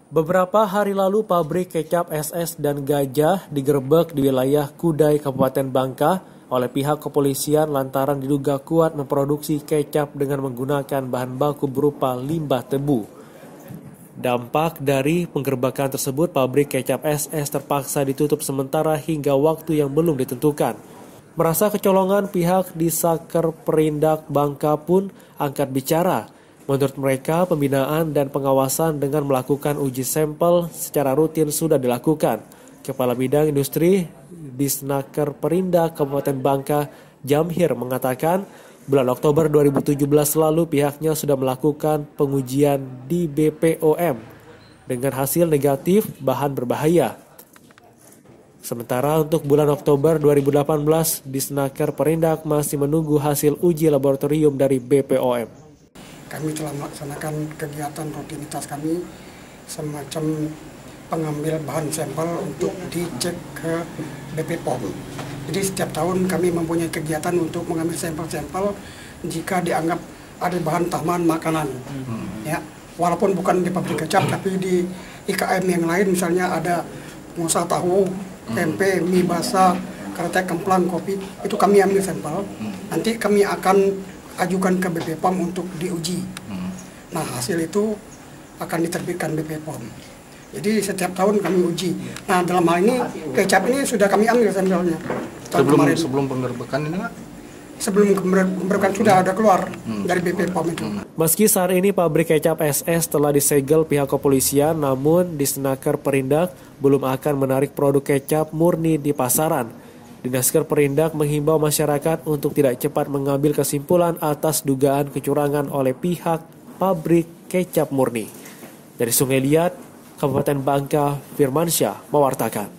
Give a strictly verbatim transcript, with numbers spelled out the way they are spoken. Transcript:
Beberapa hari lalu pabrik kecap S S dan Gajah digerebek di wilayah Kudai, Kabupaten Bangka oleh pihak kepolisian lantaran diduga kuat memproduksi kecap dengan menggunakan bahan baku berupa limbah tebu. Dampak dari penggerebekan tersebut, pabrik kecap S S terpaksa ditutup sementara hingga waktu yang belum ditentukan. Merasa kecolongan, pihak di Saker Perindak Bangka pun angkat bicara. Menurut mereka, pembinaan dan pengawasan dengan melakukan uji sampel secara rutin sudah dilakukan. Kepala Bidang Industri di Saker Perindak Kabupaten Bangka, Jamhir, mengatakan bulan Oktober dua ribu tujuh belas lalu pihaknya sudah melakukan pengujian di B P O M dengan hasil negatif bahan berbahaya. Sementara untuk bulan Oktober dua ribu delapan belas di Saker Perindak masih menunggu hasil uji laboratorium dari B P O M. Kami telah melaksanakan kegiatan rutinitas kami semacam pengambil bahan sampel untuk dicek ke B P P O M. Jadi setiap tahun kami mempunyai kegiatan untuk mengambil sampel-sampel jika dianggap ada bahan tambahan makanan. Hmm. Ya, walaupun bukan di pabrik kecap tapi di I K M yang lain, misalnya ada pengusaha tahu, tempe, mie basah, kretek, kemplang, kopi, itu kami ambil sampel. Nanti kami akan ajukan ke B P P O M untuk diuji. Hmm. Nah, hasil itu akan diterbitkan B P P O M. Jadi setiap tahun kami uji. Nah, dalam hal ini kecap ini sudah kami ambil sampelnya. Sebelum kemarin. sebelum penggerbekan ini nggak? Sebelum penggerbekan sudah ada keluar hmm. dari B P P O M itu. Meski saat ini pabrik kecap S S telah disegel pihak kepolisian, namun di Saker Perindak belum akan menarik produk kecap murni di pasaran. Dinas Perindak menghimbau masyarakat untuk tidak cepat mengambil kesimpulan atas dugaan kecurangan oleh pihak pabrik kecap murni. Dari Sungai Liat, Kabupaten Bangka, Firmansyah mewartakan.